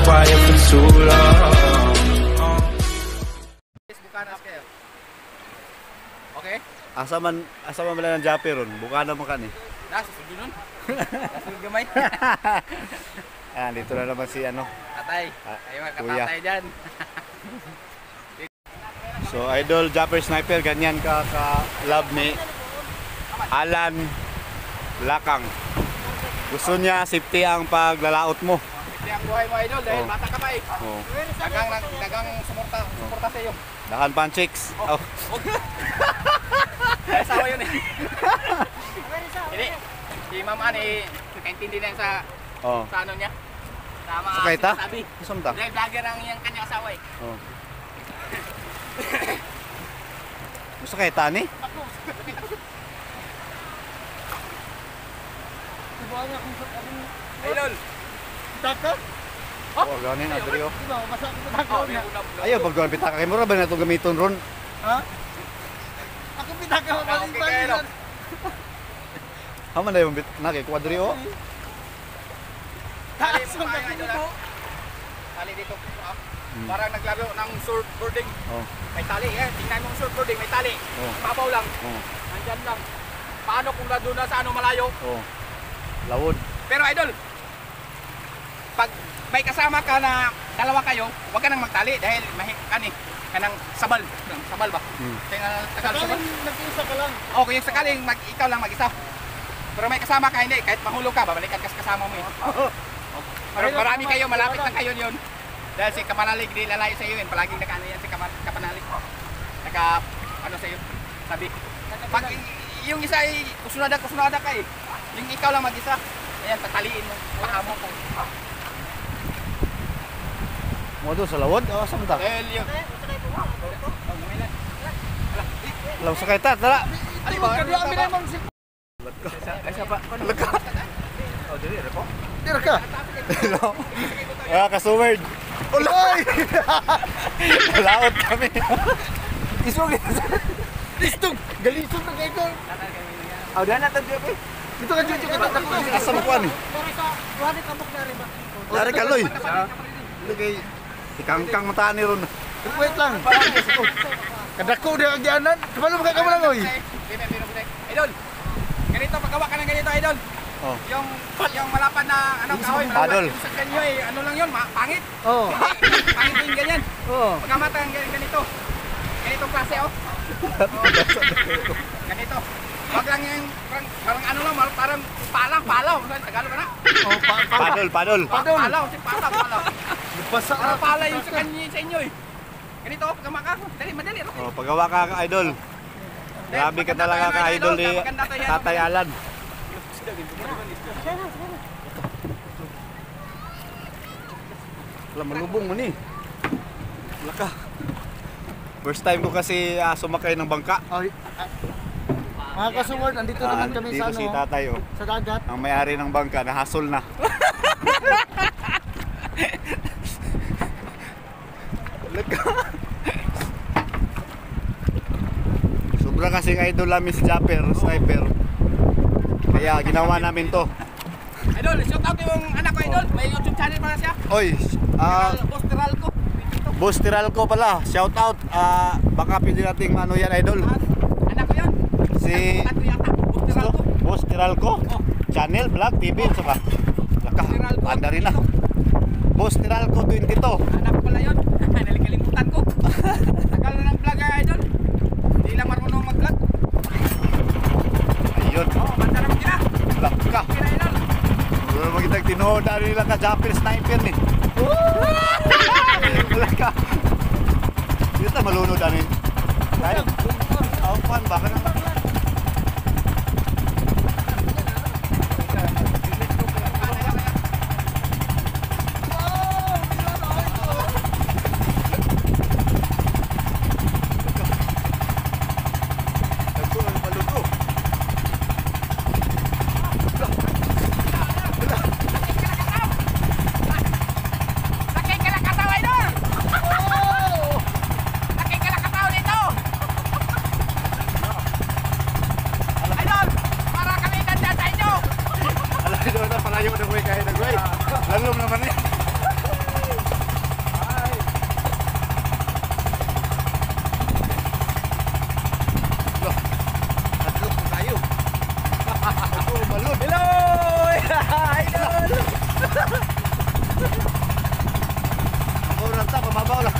quiet for too long. Okay? Asa man bala ng Japi ron, buka na man kani. Nasa sudo nun. Nasa gamay. Ayan, dito na naman si ano. Tatay. Ay magkatatay dyan. So idol Japper Sniper, ganyan ka love ni Alan Lakang. Gusto niya safety ang paglalaot mo. Safety ang buhay mo idol dahil bata ka pa eh. Oh. Dagang suporta sa iyo. Dahan pan chicks. Oh. Ay sawa yun eh. Hindi. Si Ma'am Ani nakaintindi na yun sa ano niya. Tama. Sa kaita? Sabi. Gusto ta? Dahil vlogger ang iyang kanyang asawa eh. Oh. Gusto kay Tani? Idol. Taka? Oh, ganin na diri oh. Diba, basa ko taka. Ayaw pag gawin pitaka kay mura ba na itong gamiton ron? Ha? Ako pitaka mo balitan. Haman na yung naki kuha diri oh. Tali mo pa idol. Tali dito. Parang naglaro ng surfboarding. Oh. May tali eh. Tingnan mo yung surfboarding, may tali. Oh. Pabaw lang. Oh. Nandyan lang. Paano kung nandun na sa ano malayo? Oh. Lawod. Pero idol, pag may kasama ka na dalawa kayo, huwag ka nang magtali dahil kanang sabal. Sabal ba? Kaya Tagalog sabal? Nag-iisa ka lang. O, kung yung sakaling ikaw lang mag-isa. Pero may kasama ka, hindi. Kahit mahulog ka, babalikan ka sa kasama mo yun. Pero marami kayo, malapit na kayo yun. Dahil si Kapanalig, di lalayo sa iyo yun. Palaging naka-ano yan si Kapanalig. Ano sa iyo, sabi. Pag yung isa ay kusunada ka eh. Yung ikaw lang mag-isa, ayan, tataliin mo. Paka mo. Mo do sa lawod o sa mata? Dahil yun. Law sa kay ta, tara. Ali ba? Laka. Oh, dili ra po. Tira ka. Ah, ka-sword. Uloy! Laot kami. Isog. Listog. Galisog na kayo ko. Oh, daan na tadyo ko. Dito ka dito ka tako. Asa mo kuan ni? Wani ka mok na rin ba? Dari ka loy. Lagay ikangkang mata ni ron. Wait lang. Kadako dia agianan. Kemana mo ka mo lang oy? Idol. Ganito paggawa ka ng ganito, idol. Oh. Yung malapad na ano kahoy, Padol. Sa kanyo eh, ano lang yun, pangit. Oh. Pangit yung ganyan. Oh. Pagkamata ng ganito. Ganitong klase oh. Ganito. Wag lang yung parang ano lang, parang palaw. Tagalog ka na. Oh, Padol. Palaw, si palaw. Basa Parang pala yung sa kanyo sa inyo eh. Ganito, pagkama ka. Madali. Oh, pagawa ka idol. Grabe ka talaga ka idol ni Tatay Alan. Wala malubong mo ni. Laka. First time ko kasi sumakay ng bangka. Ay. Mga kasuward, andito naman kami dito sa ano. si Tatay oh. Sa dagat. Ang may-ari ng bangka nahasol na. Laka. Sobra kasing idol namin si Japper Sniper. Kaya ginawa namin to. Idol, shout out yung anak ko, idol. May YouTube channel pala siya. Oy, Posteral ko. Boss Tiralco pala, shout out. Baka pwede nating ano yan idol. Anak ko yan. Si Anak ko yata. Posteral ko. Boss Tiralco, channel, vlog, TV, saka laka, anda rin na. Boss Tiralco 22. Anak ko pala yun. Nalikalimutan ko. Tagal na ng vlog, idol. Hindi lang marunong mag-vlog. Ayun, Banta naman kina. laka. Kina, idol. Wala magitag tinood na rin lang ka Japper Sniper ni. Laka. Dito malunod na rin. Tayo. Pan, baka naman. ibabaw lang.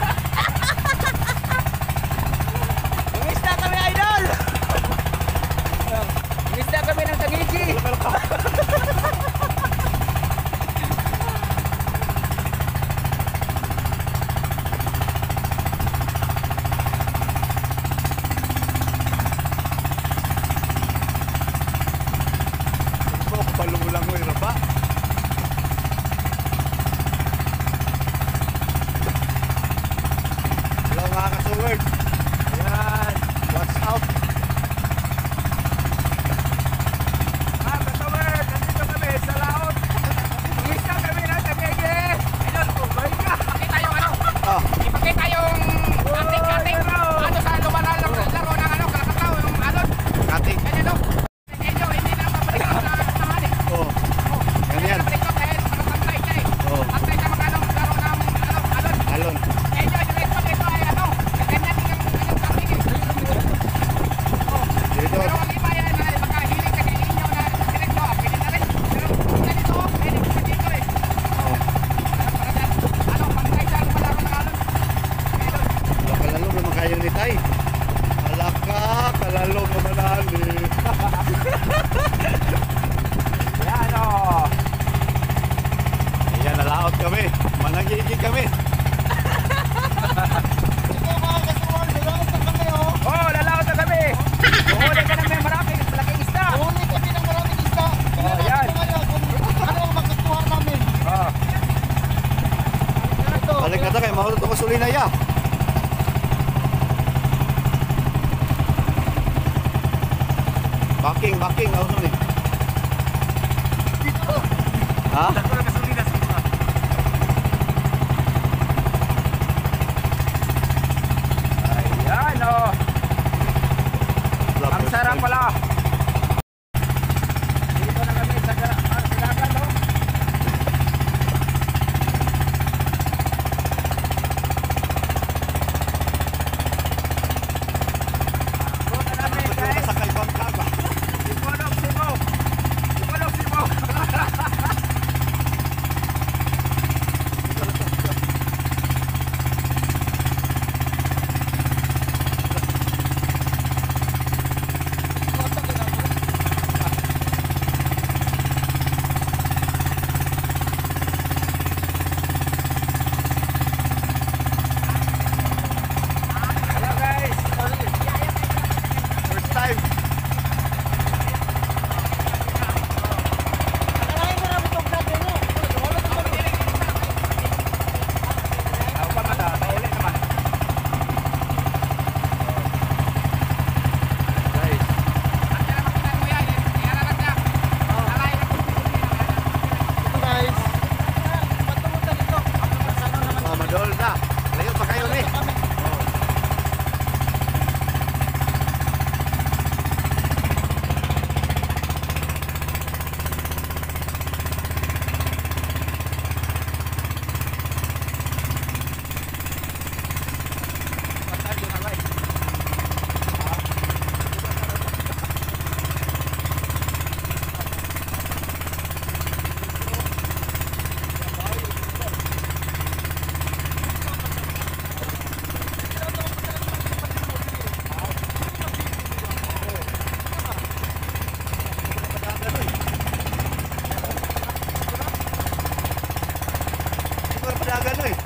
Umista kami, idol! Umista kami ng tangigi! Palumulang mo yung raba. Hello mga kasungard. Ayan, watch out. Ah, kasawad! Nandito kami sa laot! Umista kami ng tangigi! Idol, balik ka! Ipakita yung ano? Oh, Ipakita yung ating ano sa lumalang laro ng ano, Krakataw, yung alon. kating. Ganyan o. Medyo hindi na mabalik sa tangan eh. Oh, ganyan. Balik ko dahil makapantay siya eh. Oh, Pantay sa mga anong laro ng ano, alon. alon. Medyo ito ay ano, ganyan din ang ating eh. Dito. Pero ang iba yan na baka hiling ka kay inyo na direkto, pwede na rin. Pero ganito, pwede ko sa dito eh. Oh, Para dyan, ano, pantay sa lumalaro ng alon. Idol. kalalo naman kayo ni Tay. Alaka, kalalo naman ali. Yan o. Ayan, nalaot kami. Managigig kami. Oh, lalaot na kami. Uhuli ka ng may malaking isda. Oh, yan. Oh. Balik na tayo, mahulot ako sulina ya. Backing, ako nih. Ha? Ayan o. Ang sarap pala. Dito na kami sa dagat o. Buka namin guys. Sa kaibang kaba. Sipolog, sipo. Sipolog, sipo. Hello guys. First time. Ako pa mata, ulit naman. Guys. Oh, madol na. Layo pa kayo ni. Ito ang padagan eh.